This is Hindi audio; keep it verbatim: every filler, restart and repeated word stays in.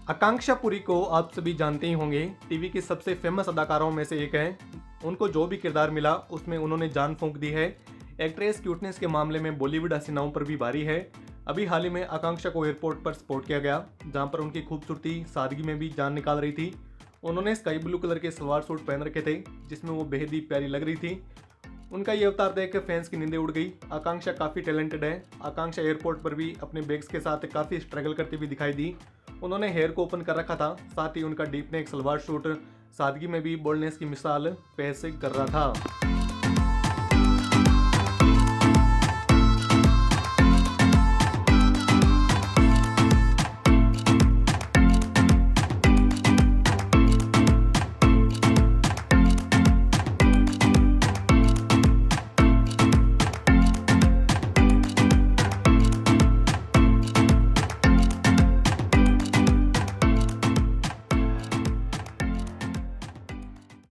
आकांक्षा पुरी को आप सभी जानते ही होंगे, टीवी की सबसे फेमस अदाकारों में से एक है। उनको जो भी किरदार मिला उसमें उन्होंने जान फूंक दी है। एक्ट्रेस क्यूटनेस के मामले में बॉलीवुड हसीनाओं पर भी भारी है। अभी हाल ही में आकांक्षा को एयरपोर्ट पर स्पॉट किया गया, जहां पर उनकी खूबसूरती सादगी में भी जान निकाल रही थी। उन्होंने स्काई ब्लू कलर के सलवार सूट पहन रखे थे, जिसमें वो बेहद ही प्यारी लग रही थी। उनका ये अवतार देख कर फैंस की नींदें उड़ गई। आकांक्षा काफ़ी टैलेंटेड है। आकांक्षा एयरपोर्ट पर भी अपने बैग्स के साथ काफ़ी स्ट्रगल करती हुई दिखाई दी। उन्होंने हेयर को ओपन कर रखा था, साथ ही उनका डीप नेक सलवार सूट सादगी में भी बोल्डनेस की मिसाल पेश कर रहा था।